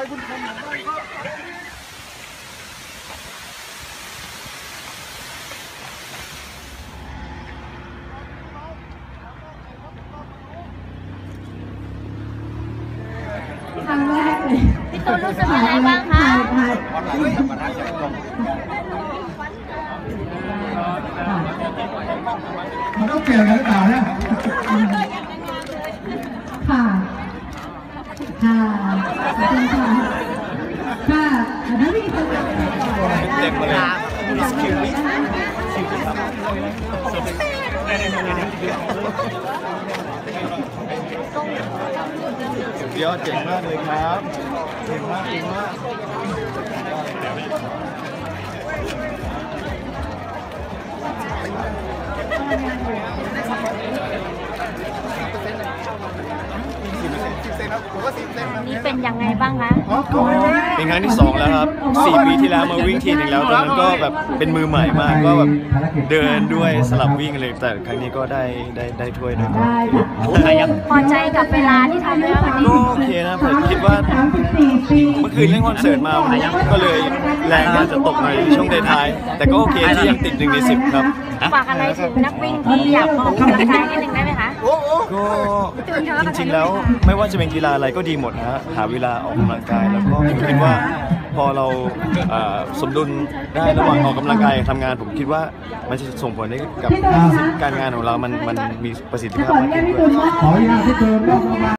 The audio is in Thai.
บุญคำของบ้านครับครั้งแรกเลยพี่ตูนรู้สึกยังไงบ้างคะมันต้องเปลี่ยนกันหรือเปล่าเนี่ยค่ะค่ะขอบคุณค่ะค่ะถ้ามีคนเต็มมาเลยเดี๋ยวเจ๋งมากเลยครับเจ๋งมากเจ๋งมากนี่เป็นยังไงบ้างคะเป็นครั้งที่2แล้วครับ4 ปีที่แล้วมาวิ่งทีนึงแล้วตอนนั้นก็แบบเป็นมือใหม่มากก็แบบเดินด้วยสลับวิ่งเลยแต่ครั้งนี้ก็ได้ถ้วยด้วยพอใจกับเวลาที่ทำแล้ววันนี้ก็โอเคนะผมคิดว่าเมื่อคืนเล่นคอนเสิร์ตมาก็เลยแรงอาจจะตกในช่วงท้ายๆแต่ก็โอเคที่ยังติด1 ใน 10ครับฝากอะไรถึงนักวิ่งที่อยากออกกำลังกายนิดนึงได้ไหมคะก็จริงๆแล้วไม่ว่าจะเป็นกีฬาอะไรก็ดีหมดนะฮะหาเวลาออกกำลังกายแล้วก็คิดว่าพอเราสมดุลได้ระหว่างออกกำลังกายกับทำงานผมคิดว่ามันจะส่งผลให้กับการงานของเรามันมีประสิทธิภาพมากขึ้นด้วย